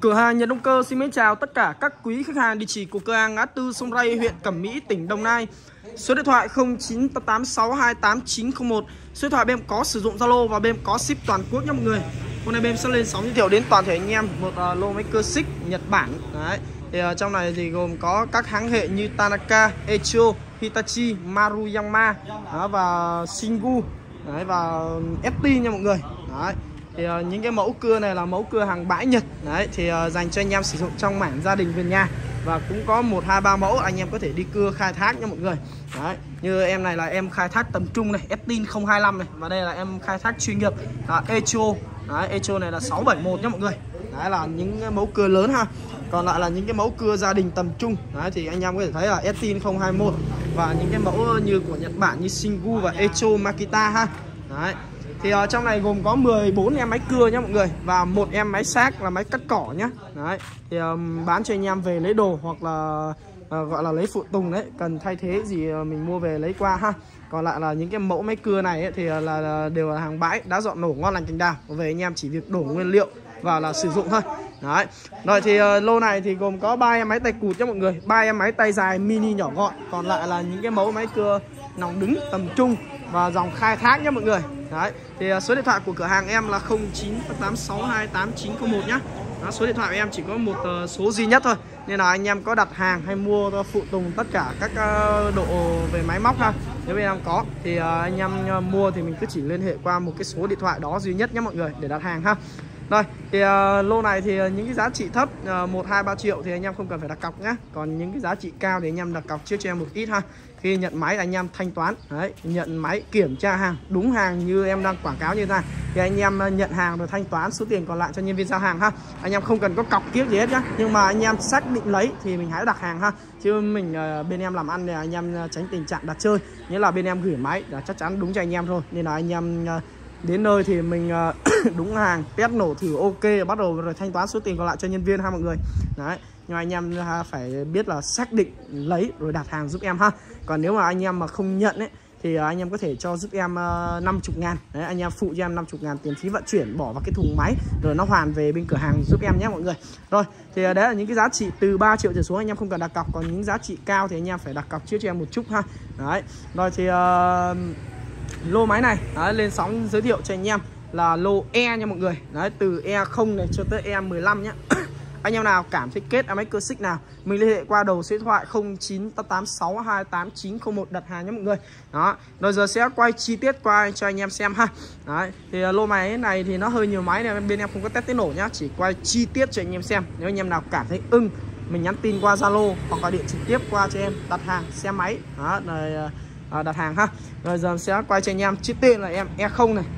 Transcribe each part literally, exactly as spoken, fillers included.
Cửa hàng Nhật Động Cơ xin mến chào tất cả các quý khách hàng. Địa chỉ của cửa hàng ngã tư Sông Ray, huyện Cẩm Mỹ, tỉnh Đồng Nai. Số điện thoại không chín tám sáu hai tám chín không một. Số điện thoại bên có sử dụng Zalo và bên có ship toàn quốc nha mọi người. Hôm nay bên sẽ lên sóng giới thiệu đến toàn thể anh em một uh, lô máy cơ xích Nhật Bản. Đấy. Thì uh, trong này thì gồm có các hãng hệ như Tanaka, Echo, Hitachi, Maruyama đó, và Shingu đấy, và ép tê nha mọi người. Đấy. Thì uh, những cái mẫu cưa này là mẫu cưa hàng bãi Nhật đấy, thì uh, dành cho anh em sử dụng trong mảng gia đình vườn nhà, và cũng có một hai ba mẫu anh em có thể đi cưa khai thác nha mọi người. Đấy, như em này là em khai thác tầm trung này, ép tê không hai lăm này, và đây là em khai thác chuyên nghiệp là Echo. Đấy, Echo này là sáu bảy mốt nha mọi người. Đấy là những mẫu cưa lớn ha. Còn lại là những cái mẫu cưa gia đình tầm trung. Đấy thì anh em có thể thấy là ép tê không hai mốt, và những cái mẫu như của Nhật Bản như Shingu và Echo Makita ha. Đấy. Thì uh, trong này gồm có mười bốn em máy cưa nhá mọi người, và một em máy xác là máy cắt cỏ nhá. Đấy. Thì um, bán cho anh em về lấy đồ, hoặc là uh, gọi là lấy phụ tùng đấy, cần thay thế gì uh, mình mua về lấy qua ha. Còn lại là những cái mẫu máy cưa này ấy, thì uh, là, là đều là hàng bãi, đã dọn nổ ngon lành cành đào, về anh em chỉ việc đổ nguyên liệu vào là sử dụng thôi. Đấy. Rồi thì uh, lô này thì gồm có ba em máy tay cụt nhá mọi người, ba em máy tay dài mini nhỏ gọn, còn lại là những cái mẫu máy cưa nòng đứng tầm trung và dòng khai thác nhá mọi người. Đấy, thì số điện thoại của cửa hàng em là không chín tám sáu hai tám chín không một nhá. Đó, số điện thoại của em chỉ có một uh, số duy nhất thôi, nên là anh em có đặt hàng hay mua phụ tùng tất cả các uh, độ về máy móc ha, nếu bên em có thì uh, anh em uh, mua thì mình cứ chỉ liên hệ qua một cái số điện thoại đó duy nhất nhé mọi người để đặt hàng ha. Rồi thì uh, lô này thì uh, những cái giá trị thấp uh, một hai ba triệu thì anh em không cần phải đặt cọc nhé. Còn những cái giá trị cao thì anh em đặt cọc trước cho em một ít ha. Khi nhận máy anh em thanh toán, đấy, nhận máy kiểm tra hàng đúng hàng như em đang quảng cáo như thế này thì anh em uh, nhận hàng rồi thanh toán số tiền còn lại cho nhân viên giao hàng ha. Anh em không cần có cọc kiếp gì hết nhá. Nhưng mà anh em xác định lấy thì mình hãy đặt hàng ha. Chứ mình uh, bên em làm ăn thì anh em uh, tránh tình trạng đặt chơi. Nghĩa là bên em gửi máy là chắc chắn đúng cho anh em thôi. Nên là anh em uh, đến nơi thì mình uh, đúng hàng, test nổ thử ok, bắt đầu rồi thanh toán số tiền còn lại cho nhân viên ha mọi người. Đấy, nhưng mà anh em uh, phải biết là xác định lấy rồi đặt hàng giúp em ha. Còn nếu mà anh em mà không nhận ấy thì uh, anh em có thể cho giúp em uh, năm mươi ngàn. Đấy, anh em phụ cho em năm mươi ngàn tiền phí vận chuyển bỏ vào cái thùng máy, rồi nó hoàn về bên cửa hàng giúp em nhé mọi người. Rồi, thì uh, đấy là những cái giá trị từ ba triệu trở xuống anh em không cần đặt cọc. Còn những giá trị cao thì anh em phải đặt cọc trước cho em một chút ha. Đấy, rồi thì uh, lô máy này đấy, lên sóng giới thiệu cho anh em là lô E nha mọi người. Đấy, từ E không này cho tới E mười lăm nhé. Anh em nào cảm thấy kết em máy cơ xích nào, mình liên hệ qua đầu số điện thoại không chín tám sáu hai tám chín không một đặt hàng nhé mọi người. Đó, rồi giờ sẽ quay chi tiết qua cho anh em xem ha. Đấy, thì lô máy này thì nó hơi nhiều máy này, bên em không có test tiếng nổ nhá, chỉ quay chi tiết cho anh em xem. Nếu anh em nào cảm thấy ưng, mình nhắn tin qua Zalo hoặc gọi điện trực tiếp qua cho em đặt hàng xem máy. Đó, rồi À, đặt hàng ha. Rồi giờ sẽ quay cho anh em chiếc tên là em E không này.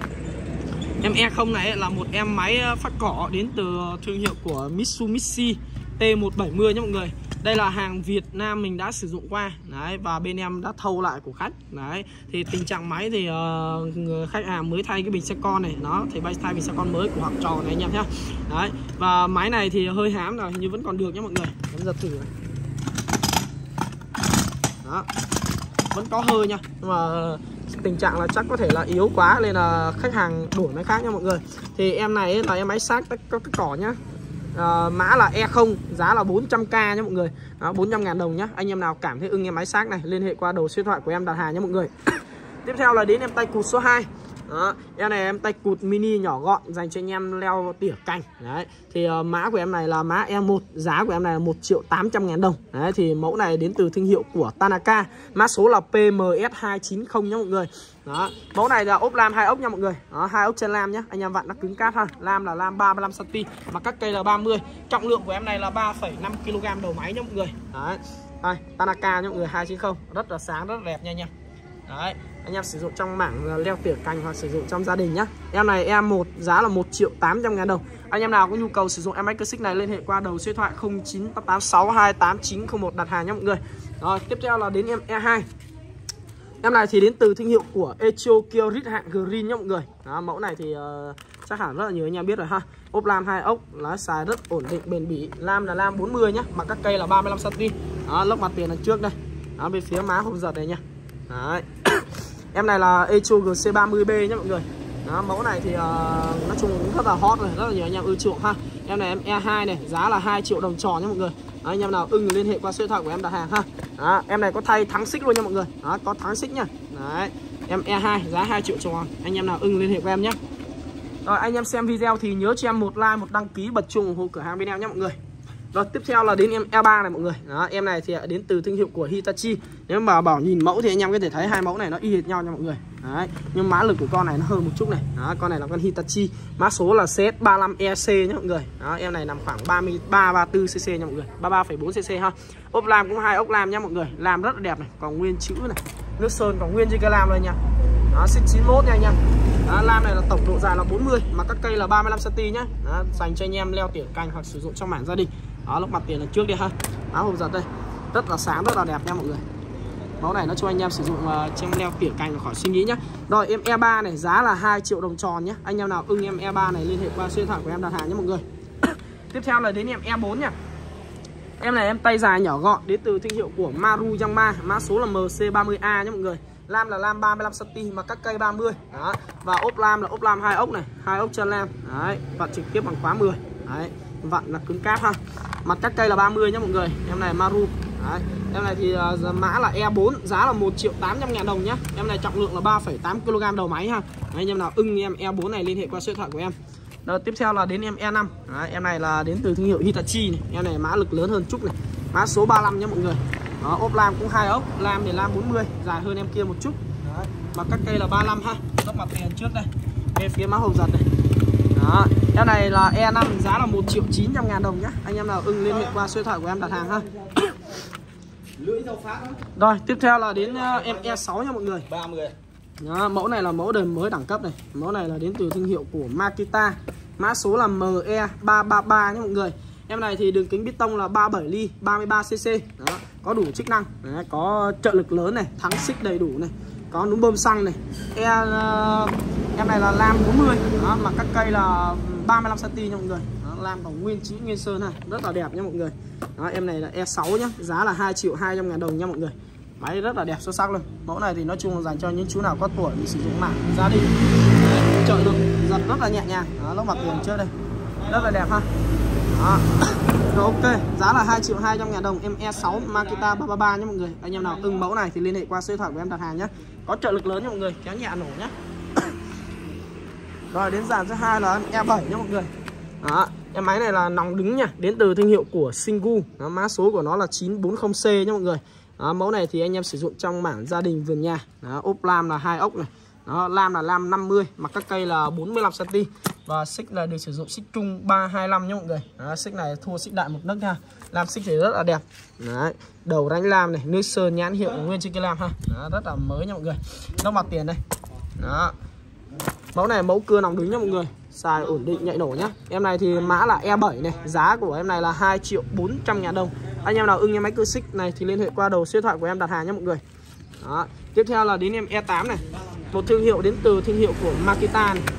Em E không này là một em máy phát cỏ đến từ thương hiệu của Mitsubishi T một bảy mươi nhé mọi người. Đây là hàng Việt Nam mình đã sử dụng qua. Đấy, và bên em đã thâu lại của khách. Đấy, thì tình trạng máy thì uh, khách hàng mới thay cái bình xe con này, nó thì bay thay bình xe con mới của học trò này anh em nhé. Đấy, và máy này thì hơi hám rồi nhưng vẫn còn được nhé mọi người. Em giật thử này. Đó, vẫn có hơi nha, nhưng mà tình trạng là chắc có thể là yếu quá nên là khách hàng đổi máy khác nha mọi người. Thì em này là em máy xác có cái cỏ nhá. À, mã là E không, giá là bốn trăm k nhé mọi người. Đó, bốn trăm ngàn đồng nhá. Anh em nào cảm thấy ưng em máy xác này liên hệ qua đầu số điện thoại của em đặt hàng nhé mọi người. Tiếp theo là đến em tay cụt số hai. Đó, em này em tay cụt mini nhỏ gọn dành cho anh em leo tỉa cành. Đấy, thì uh, mã của em này là mã E một, giá của em này là một triệu tám trăm ngàn đồng. Đấy, thì mẫu này đến từ thương hiệu của Tanaka, mã số là P M S hai chín không nhá mọi người. Đó, mẫu này là ốp lam hai ốc nha mọi người. Đó, hai ốc chân lam nhá, anh em vặn nó cứng cáp ha. Lam là lam ba mươi lăm xăng ti mét và các cây là ba mươi. Trọng lượng của em này là ba phẩy năm ki lô gam đầu máy nhá mọi người. Đấy, đây, Tanaka nhá mọi người, hai chín không, rất là sáng, rất là đẹp nha anh em. Đấy, anh em sử dụng trong mảng leo tỉa cành hoặc sử dụng trong gia đình nhá. Em này E một, giá là một triệu tám trăm ngàn đồng. Anh em nào có nhu cầu sử dụng em máy cơ xích này liên hệ qua đầu số điện thoại không chín tám sáu hai tám chín không một đặt hàng nhé mọi người. Rồi, tiếp theo là đến em E hai. Em này thì đến từ thương hiệu của Echo Kyorit hạng Green nhé mọi người. Đó, mẫu này thì uh, chắc hẳn rất là nhiều anh em biết rồi ha. Ốp lam hai ốc, lá xài rất ổn định bền bỉ. Lam là lam bốn mươi nhá, mà các cây là ba mươi lăm xăng ti mét. Đó, lốc mặt tiền đằng trước đây. Đó, bên phía má không giật này nha. Đấy. Em này là Echo G C ba mươi B nhé mọi người. Đó, mẫu này thì uh, nói chung cũng rất là hot rồi, rất là nhiều anh em ưa chuộng ha. Em này em E hai này, giá là hai triệu đồng tròn nhá mọi người. Đó, anh em nào ưng liên hệ qua số điện thoại của em đặt hàng ha. Đó, em này có thay thắng xích luôn nha mọi người. Đó, có thắng xích nhá. Đấy, em E hai giá hai triệu tròn. Anh em nào ưng liên hệ của em nhé. Rồi anh em xem video thì nhớ cho em một like, một đăng ký, bật chuông ủng hộ cửa hàng bên em nhé mọi người. Rồi tiếp theo là đến em E ba này mọi người. Đó, em này thì đến từ thương hiệu của Hitachi. Nếu mà bảo nhìn mẫu thì anh em có thể thấy hai mẫu này nó y hệt nhau nha mọi người. Đấy, nhưng mã lực của con này nó hơn một chút này. Đó, con này là con Hitachi, mã số là C S ba mươi lăm E C nhé mọi người. Đó, em này nằm khoảng ba mươi ba ba mươi tư cc nha mọi người, ba mươi ba phẩy bốn cc ha. Ốp lam cũng hai ốc lam nha mọi người, lam rất là đẹp này, còn nguyên chữ này, nước sơn còn nguyên trên cây lam đây nha. Đó, xích chín mươi mốt nha anh em. Đó, lam này là tổng độ dài là bốn mươi, mà các cây là ba mươi lăm xăng ti mét nhá. Đó, dành cho anh em leo tỉa cành hoặc sử dụng trong mảng gia đình. Đó, lốc mặt tiền lần trước đi ha. Áo hộp giật đây, rất là sáng, rất là đẹp nha mọi người. Mẫu này nó cho anh em sử dụng uh, trong leo tỉa cành khỏi suy nghĩ nhá. Rồi em E ba này giá là hai triệu đồng tròn nhé. Anh em nào ưng em E ba này liên hệ qua số điện thoại của em đặt hàng nhé mọi người. Tiếp theo là đến em E bốn nha. Em này em tay dài nhỏ gọn, đến từ thương hiệu của Maruyama, mã số là M C ba mươi A nhé mọi người. Lam là lam ba mươi lăm xăng ti mét mà các cây ba mươi. Đó. Và ốp lam là ốp lam hai ốc này, hai ốc chân lam. Đấy, vặn trực tiếp bằng khóa mười. Đấy, vặn là cứng cáp ha. Mặt các cây là ba mươi nhé mọi người. Em này Maru. Đấy. Em này thì uh, mã là E bốn, giá là một triệu tám trăm ngàn đồng nhá. Em này trọng lượng là ba phẩy tám ki lô gam đầu máy ha. Đấy, anh em nào ưng em E bốn này liên hệ qua số điện thoại của em. Đó, tiếp theo là đến em E năm. Đấy, em này là đến từ thương hiệu Hitachi này. Em này mã lực lớn hơn chút này, mã số ba mươi lăm nhé mọi người. Đó, ốp lam cũng hai ốc, lam thì lam bốn mươi, dài hơn em kia một chút. Đấy, mà các cây là ba mươi lăm ha. Góc mặt tiền trước đây, bên phía má hồng giật này. Đó, em này là E năm, giá là một triệu chín trăm ngàn đồng nhá. Anh em nào ưng liên hệ qua số điện thoại của em đặt hàng ha. Rồi, tiếp theo là đến uh, em E sáu nha mọi người. ba mươi. Đó, mẫu này là mẫu đời mới đẳng cấp này. Mẫu này là đến từ thương hiệu của Makita, mã số là M E ba ba ba nhé mọi người. Em này thì đường kính bít tông là ba mươi bảy ly, ba mươi ba xăng ti mét. Đó, có đủ chức năng. Đấy, có trợ lực lớn này, thắng xích đầy đủ này, có núm bơm xăng này. E uh, em này là lam bốn mươi. Đó, mà các cây là ba mươi lăm xăng ti mét nha mọi người. Đó, lam còn nguyên chữ nguyên sơn ha, rất là đẹp nha mọi người. Đó, em này là E sáu nhá, giá là hai triệu hai trăm ngàn đồng nha mọi người. Máy rất là đẹp, xuất sắc luôn. Mẫu này thì nói chung là dành cho những chú nào có tuổi sử dụng mạng gia đình, trợ lực giật rất là nhẹ nhàng. Đó, lốc mặt tiền trước đây, rất là đẹp ha. Đó. Rồi, ok, giá là hai triệu hai trăm ngàn đồng em E sáu Makita ba ba ba nhé mọi người. Anh em nào ưng mẫu này thì liên hệ qua số điện thoại của em đặt hàng nhé. Có trợ lực lớn nha mọi người, kéo nhẹ nổ nhé. Rồi đến dàn thứ hai là em E bảy nhé mọi người. Đó, em máy này là nòng đứng nha, đến từ thương hiệu của Singu. Đó, mã số của nó là chín bốn không C nhé mọi người. Đó, mẫu này thì anh em sử dụng trong mảng gia đình vườn nhà. Đó, ốp lam là hai ốc này. Đó, lam là lam năm mươi, mặt các cây là bốn mươi lăm xăng ti mét. Và xích là được sử dụng xích trung ba hai lăm nhé mọi người. Đó, xích này thua xích đại một nấc nha. Lam xích thì rất là đẹp. Đấy, đầu rãnh lam này, nước sơn nhãn hiệu nguyên trên cây lam ha. Đó, rất là mới nha mọi người. Nó mặt tiền đây. Đó, mẫu này mẫu cưa nòng đứng nha mọi người, xài ổn định nhạy nổ nhá. Em này thì mã là E bảy này, giá của em này là hai triệu bốn trăm ngàn đồng. Anh em nào ưng em máy cưa xích này thì liên hệ qua đầu số điện thoại của em đặt hàng nhé mọi người. Đó, tiếp theo là đến em E tám này, một thương hiệu đến từ thương hiệu của Makita này.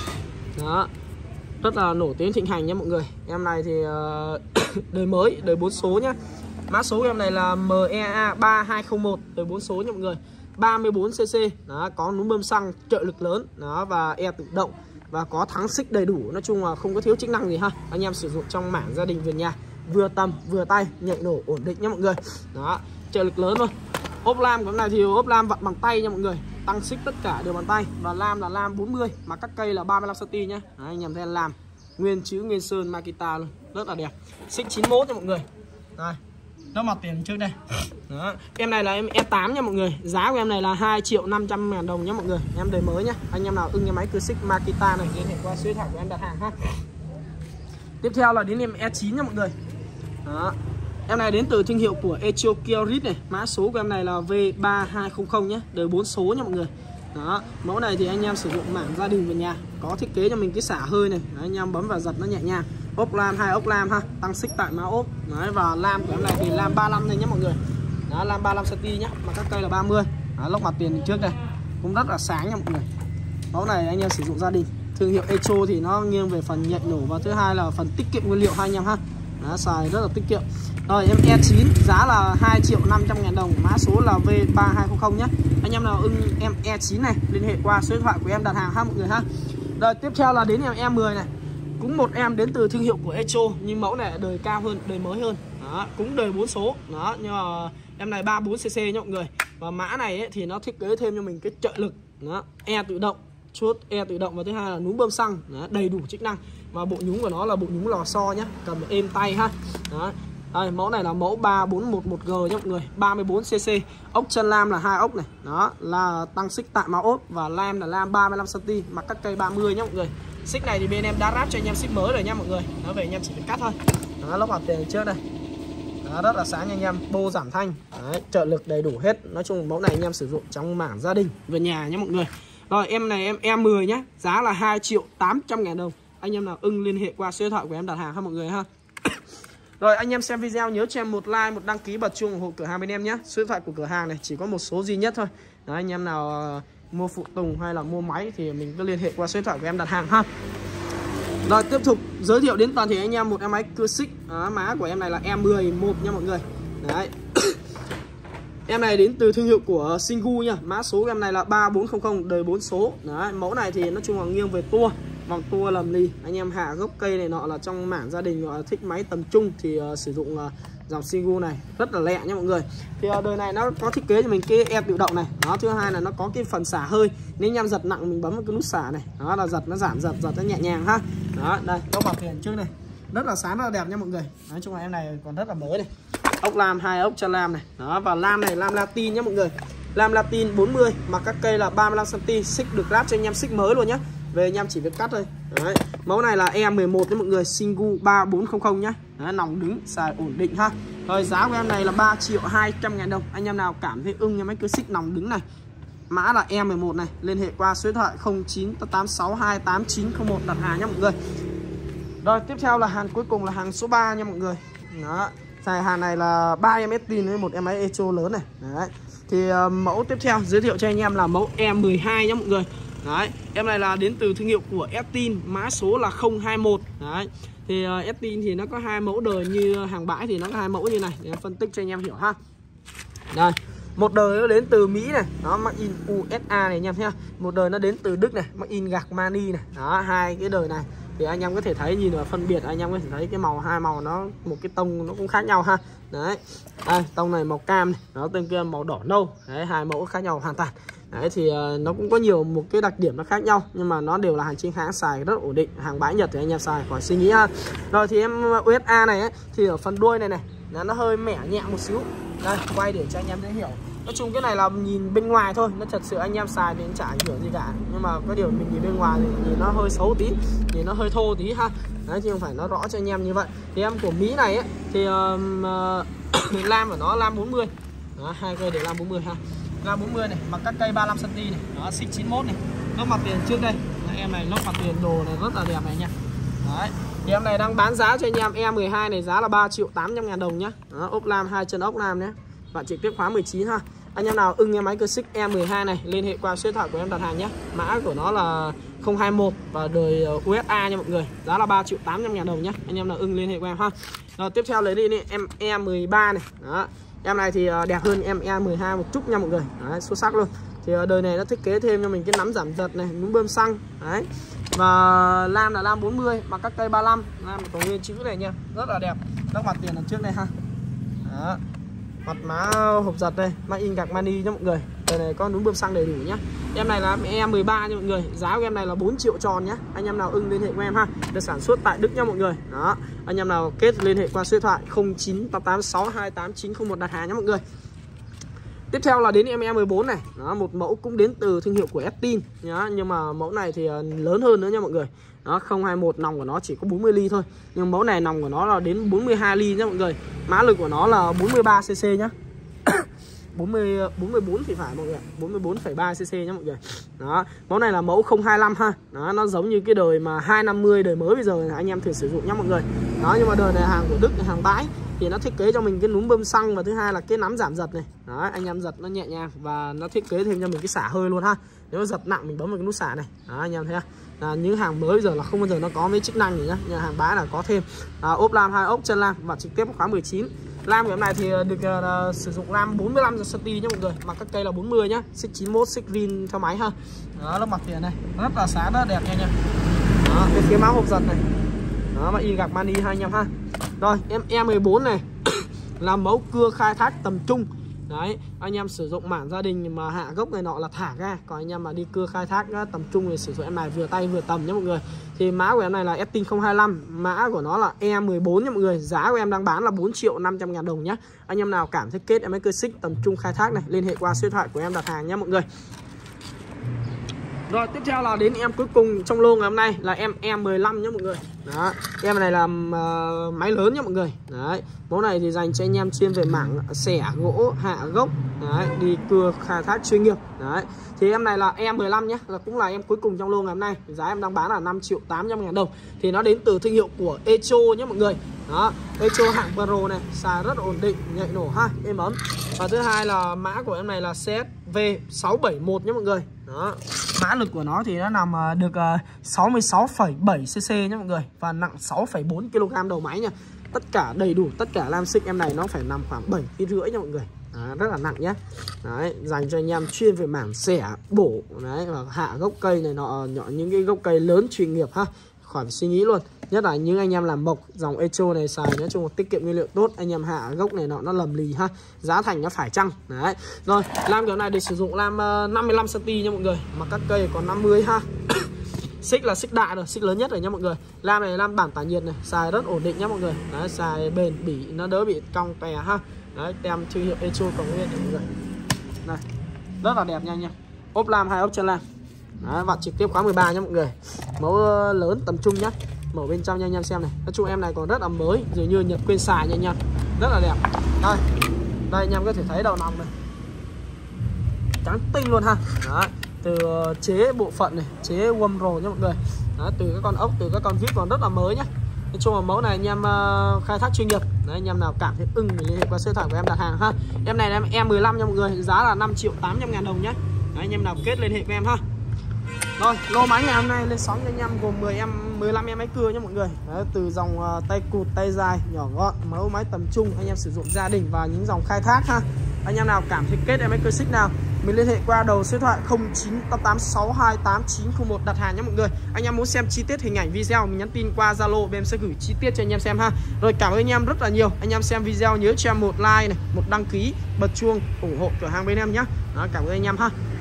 Đó, rất là nổi tiếng thịnh hành nhé mọi người. Em này thì uh, đời mới, đời bốn số nhá. Mã số của em này là M E A ba hai không một, đời bốn số nha mọi người, ba mươi bốn xăng ti mét. Đó, có núm bơm xăng, trợ lực lớn. Đó, và e tự động và có thắng xích đầy đủ. Nói chung là không có thiếu chức năng gì ha. Anh em sử dụng trong mảng gia đình vườn nhà, vừa tầm vừa tay, nhạy nổ ổn định nhé mọi người. Đó, trợ lực lớn luôn. Ốp lam của em này thì ốp lam vặn bằng tay nha mọi người, tăng xích tất cả đều bằng tay. Và lam là lam bốn mươi, mà các cây là ba mươi lăm xăng ti mét nhá. Đấy, anh em thấy lam nguyên chữ nguyên sơn Makita luôn, rất là đẹp. Xích chín mươi mốt nha mọi người. Đây, nó mặt tiền trước đây. Đó, em này là em E tám nha mọi người, giá của em này là hai triệu năm trăm ngàn đồng nhé mọi người. Em đời mới nhá. Anh em nào ưng cái máy cưa xích Makita này liên hệ qua số điện thoại của em đặt hàng ha. Tiếp theo là đến em E chín nha mọi người. Đó, em này đến từ thương hiệu của Echokiorit này, mã số của em này là V ba hai không không nhé, đời bốn số nha mọi người. Đó, mẫu này thì anh em sử dụng mảng gia đình về nhà, có thiết kế cho mình cái xả hơi này. Đấy, anh em bấm vào giật nó nhẹ nhàng. Ốp lam hai ốc lam ha, tăng xích tại má ốp. Đấy, và lam của em này thì lam ba mươi lăm này nhé mọi người. Đó, lam ba mươi lăm xăng ti mét nhá, mà các cây là ba mươi. Đó, lốc mặt tiền trước đây cũng rất là sáng nha mọi người. Mẫu này anh em sử dụng gia đình, thương hiệu Echo thì nó nghiêng về phần nhạy nổ, và thứ hai là phần tiết kiệm nguyên liệu hai anh em ha. Đó, xài rất là tiết kiệm. Rồi em E chín giá là hai triệu năm trăm ngàn đồng, mã số là V ba hai không không nhé. Anh em nào ưng em E chín này liên hệ qua số điện thoại của em đặt hàng ha mọi người ha. Rồi tiếp theo là đến em E mười này. cũng một em đến từ thương hiệu của Echo, nhưng mẫu này đời cao hơn, đời mới hơn. Đó, cũng đời bốn số. Đó, nhưng mà em này ba mươi bốn xê xê nha mọi người. Và mã này ấy, thì nó thiết kế thêm cho mình cái trợ lực. Đó, e tự động, chốt e tự động, và thứ hai là núm bơm xăng. Đó, đầy đủ chức năng. Và bộ nhúng của nó là bộ nhúng lò xo nhá, cầm êm tay ha. Đó. Đây, mẫu này là mẫu ba bốn một một G nhá mọi người, ba mươi bốn xê xê. Ốc chân lam là hai ốc này. Đó, là tăng xích tại mão ốp, và lam là lam ba mươi lăm xăng ti mạch, mặt cắt cây ba mươi nhá mọi người. Xích này thì bên em đã ráp cho anh em xích mới rồi nha mọi người. Nó về anh em chỉ phải cắt thôi. Đó, lốc mặt tiền trước đây. Đó, rất là sáng nha anh em, bô giảm thanh. Đấy, trợ lực đầy đủ hết. Nói chung mẫu này anh em sử dụng trong mảng gia đình, về nhà nhá mọi người. Rồi em này em E mười nhá, giá là hai triệu tám trăm ngàn đồng. Anh em nào ưng liên hệ qua số điện thoại của em đặt hàng ha mọi người ha. Rồi anh em xem video nhớ cho em một like, một đăng ký, bật chuông ủng hộ cửa hàng bên em nhé. Số điện thoại của cửa hàng này chỉ có một số duy nhất thôi. Đó, anh em nào uh, mua phụ tùng hay là mua máy thì mình cứ liên hệ qua số điện thoại của em đặt hàng ha. Rồi tiếp tục giới thiệu đến toàn thể anh em một em máy cưa xích. Đó, mã của em này là E mười một nha mọi người. Đấy. Em này đến từ thương hiệu của Singu nha. Mã số của em này là ba bốn không không đời bốn số. Đấy, mẫu này thì nói chung là nghiêng về tua, vòng tua lầm lì. Anh em hạ gốc cây này nọ là trong mảng gia đình gọi là thích máy tầm trung thì uh, sử dụng uh, dòng Singu này rất là lẹ nha mọi người. Thì uh, đời này nó có thiết kế cho mình cái e tự động này. Đó, thứ hai là nó có cái phần xả hơi. Nếu anh em giật nặng mình bấm vào cái nút xả này. Đó là giật nó giảm, giật giật nó nhẹ nhàng ha. Đó, đây, đâu bảo tiền trước này. Rất là sáng, rất là đẹp nha mọi người. Nói chung là em này còn rất là mới này. Ốc lam, hai ốc chân lam này. Đó, và lam này lam latin nhá mọi người. Lam latin bốn mươi, mà các cây là ba mươi lăm xăng ti, xích được lắp cho anh em xích mới luôn nhá. Về anh em chỉ việc cắt thôi. Đấy. Mẫu này là E mười một đấy mọi người, Singu ba bốn không không nhá. Đấy, nòng đứng, xài ổn định ha. Rồi giá của em này là ba triệu hai trăm ngàn đồng. Anh em nào cảm thấy ưng nha mấy cái xích nòng đứng này, mã là E mười một này, liên hệ qua số điện thoại không chín tám sáu hai tám chín không một đặt hàng nhá mọi người. Rồi tiếp theo là hàng cuối cùng là hàng số ba nha mọi người. Đó. Xài hàng này là ba em tin với một em máy Echo lớn này. Đấy. Thì uh, mẫu tiếp theo giới thiệu cho anh em là mẫu E mười hai nhá mọi người. Đấy, em này là đến từ thương hiệu của Estin, mã số là không hai mốt. Đấy. Thì uh, Estin thì nó có hai mẫu đời, như hàng bãi thì nó có hai mẫu như này để em phân tích cho anh em hiểu ha. Đây, một đời nó đến từ Mỹ này, nó made in u ét a này anh em nhá. Một đời nó đến từ Đức này, made in Germany này. Đó, hai cái đời này thì anh em có thể thấy, nhìn vào phân biệt anh em có thể thấy cái màu, hai màu nó một cái tông nó cũng khác nhau ha. Đấy. Đây, tông này màu cam này, nó tên kia màu đỏ nâu. Đấy, hai mẫu khác nhau hoàn toàn. Đấy thì uh, nó cũng có nhiều một cái đặc điểm nó khác nhau, nhưng mà nó đều là hàng chính hãng, xài rất ổn định. Hàng bãi Nhật thì anh em xài khỏi suy nghĩ ha. Rồi thì em u ét a này ấy, thì ở phần đuôi này này nó, nó hơi mẻ nhẹ một xíu. Đây, quay để cho anh em dễ hiểu. Nói chung cái này là nhìn bên ngoài thôi, nó thật sự anh em xài thì chả ảnh hưởng gì cả. Nhưng mà có điều mình nhìn bên ngoài thì nhìn nó hơi xấu tí, nhìn nó hơi thô tí ha. Đấy, chứ không phải nó rõ cho anh em như vậy. Thì em của Mỹ này ấy, thì um, uh, lam của nó lam bốn mươi. Đó, hai cây để lam bốn mươi ha. Lam bốn mươi này, mặt các cây ba mươi lăm xăng ti này. Đó, xích chín mốt này. Lốc mặt tiền trước đây. Đó, em này lốc mặt tiền đồ này rất là đẹp này nha. Đấy. Thì em này đang bán giá cho anh em E mười hai này giá là ba triệu tám trăm ngàn đồng nhá. Đó, ốc lam, hai chân ốc lam nhé. Bạn trực tiếp khóa mười chín ha. Anh em nào ưng em máy cơ xích E mười hai này, liên hệ qua số điện thoại của em đặt hàng nhé. Mã của nó là không hai mốt và đời u ét a nha mọi người. Giá là ba triệu tám trăm ngàn đồng nhé. Anh em nào ưng liên hệ qua em ha. Rồi tiếp theo lấy đi đi em E mười ba này. Đó. Em này thì đẹp hơn em E mười hai một chút nha mọi người. Đấy, xuất sắc luôn. Thì đời này nó thiết kế thêm cho mình cái nắm giảm giật này, núm bơm xăng. Đấy. Và lam là lam bốn mươi, mà các cây ba mươi lăm, lam có nguyên chữ này nha, rất là đẹp. Các mặt tiền đằng trước đây ha. Đó. Mặt má hộp giật đây, made in Germany nhá mọi người. Đời này có núm bơm xăng đầy đủ nhá. Em này là E mười ba nha mọi người. Giá của em này là bốn triệu tròn nhá. Anh em nào ưng liên hệ của em ha. Được sản xuất tại Đức nha mọi người. Đó. Anh em nào kết liên hệ qua số điện thoại không chín tám tám sáu hai tám chín không một đặt hàng nhá mọi người. Tiếp theo là đến em E mười bốn này. Đó, một mẫu cũng đến từ thương hiệu của Estin nhá, nhưng mà mẫu này thì lớn hơn nữa nha mọi người. Đó, không hai mốt, nòng của nó chỉ có bốn mươi ly thôi. Nhưng mẫu này nòng của nó là đến bốn mươi hai ly nhá mọi người. Mã lực của nó là bốn mươi ba xê xê nhá. bốn mươi, bốn mươi bốn thì phải mọi người, bốn mươi bốn phẩy ba xê xê nhá mọi người. Đó, mẫu này là mẫu không hai lăm ha. Đó, nó giống như cái đời mà hai năm mươi đời mới bây giờ anh em thử sử dụng nhá mọi người. Đó, nhưng mà đời này hàng của Đức, hàng bãi thì nó thiết kế cho mình cái núm bơm xăng, và thứ hai là cái nắm giảm giật này. Đó, anh em giật nó nhẹ nhàng và nó thiết kế thêm cho mình cái xả hơi luôn ha. Nếu mà giật nặng mình bấm vào cái nút xả này. Đó, anh em thấy không? À, những hàng mới bây giờ là không bao giờ nó có mấy chức năng gì nhá, nhưng hàng bãi là có thêm. À, ốp lam, hai ốc chân lam và trực tiếp khóa mười chín. Lam của em này thì được uh, sử dụng lam bốn mươi lăm xăng ti nhá mọi người, mà các cây là bốn mươi nhá, xích chín mốt, xích rin theo máy ha. Đó, lớp mặt tiền này rất là sáng, rất là đẹp nha nha. Đó, bên phía mã hộp giật này Đó, và in gạc mani hai anh em ha. Rồi em E mười bốn này là mẫu cưa khai thác tầm trung. Đấy, anh em sử dụng mảng gia đình mà hạ gốc này nọ là thả ra. Còn anh em mà đi cưa khai thác tầm trung thì sử dụng em này vừa tay vừa tầm nhé mọi người. Thì mã của em này là Estin không hai lăm, mã của nó là E mười bốn nhé mọi người. Giá của em đang bán là bốn triệu năm trăm ngàn đồng nhé. Anh em nào cảm thấy kết em ấy cưa xích tầm trung khai thác này, liên hệ qua số điện thoại của em đặt hàng nhé mọi người. Rồi tiếp theo là đến em cuối cùng trong lô ngày hôm nay là em E mười lăm nhé mọi người. Đó, em này là uh, máy lớn nhé mọi người. Đấy, mẫu này thì dành cho anh em chuyên về mảng xẻ gỗ, hạ gốc, đấy, đi cưa khai thác chuyên nghiệp. Đấy, thì em này là E mười lăm nhé, là cũng là em cuối cùng trong lô ngày hôm nay. Giá em đang bán là năm triệu tám trăm ngàn đồng. Thì nó đến từ thương hiệu của Echo nhé mọi người. Đó, Echo hạng Pro này, xài rất ổn định, nhạy nổ ha, êm ấm. Và thứ hai là mã của em này là C S V sáu bảy một nhé mọi người. Đó, mã lực của nó thì nó nằm được sáu mươi sáu phẩy bảy xê xê nhé mọi người. Và nặng sáu phẩy bốn ki lô gam đầu máy nha. Tất cả đầy đủ, tất cả lam xích em này nó phải nằm khoảng bảy ki lô gam rưỡi nha mọi người. Đó, rất là nặng nhé. Đấy, dành cho anh em chuyên về mảng xẻ, bổ, đấy, và hạ gốc cây này nọ, nhỏ những cái gốc cây lớn chuyên nghiệp ha. Khỏi suy nghĩ luôn. Nhất là những anh em làm mộc, dòng Echo này xài nói chung là tiết kiệm nguyên liệu tốt. Anh em hạ gốc này nọ nó lầm lì ha. Giá thành nó phải chăng. Đấy. Rồi, lam kiểu này để sử dụng lam uh, năm mươi lăm xăng ti mét nha mọi người. Mà các cây còn năm mươi ha. Xích là xích đại rồi, xích lớn nhất rồi nha mọi người. Lam này lam bản tản nhiệt này, xài rất ổn định nhá mọi người. Đấy, xài bền bỉ, nó đỡ bị cong tè ha. Đấy, tem thương hiệu Echo còn nguyên này mọi người. Này, rất là đẹp nha anh em. Ốp lam hai ốp chân lam. Đấy, vặn trực tiếp khóa mười ba nhá mọi người. Mẫu lớn tầm trung nhá. Mở bên trong nha anh em xem này. Nói chung em này còn rất là mới, dường như Nhật quên xài nha anh em. Rất là đẹp. Đây. Đây anh em có thể thấy đầu nòng này. Trắng tinh luôn ha. Đó, từ chế bộ phận này, chế quâm rồ nhá mọi người. Đó, từ các con ốc, từ các con vít còn rất là mới nhá. Nói chung là mẫu này anh em uh, khai thác chuyên nghiệp. Đấy, anh em nào cảm thấy ưng thì liên hệ qua số điện thoại của em đặt hàng ha. Em này là em E mười lăm nha mọi người, giá là năm triệu tám trăm ngàn đồng nhé. Đấy, anh em nào kết liên hệ với em ha. Rồi, lô máy ngày hôm nay lên sóng cho anh em gồm mười em, mười lăm em máy cưa nhé mọi người. Đấy, từ dòng uh, tay cụt, tay dài, nhỏ gọn, mẫu máy tầm trung, anh em sử dụng gia đình và những dòng khai thác ha. Anh em nào cảm thấy kết em máy cưa xích nào, mình liên hệ qua đầu số điện thoại không chín tám tám sáu hai tám chín không một đặt hàng nhé mọi người. Anh em muốn xem chi tiết hình ảnh video mình nhắn tin qua Zalo, bên em sẽ gửi chi tiết cho anh em xem ha. Rồi, cảm ơn anh em rất là nhiều. Anh em xem video nhớ cho em một like này, một đăng ký, bật chuông ủng hộ cửa hàng bên em nhé. Đó, cảm ơn anh em ha.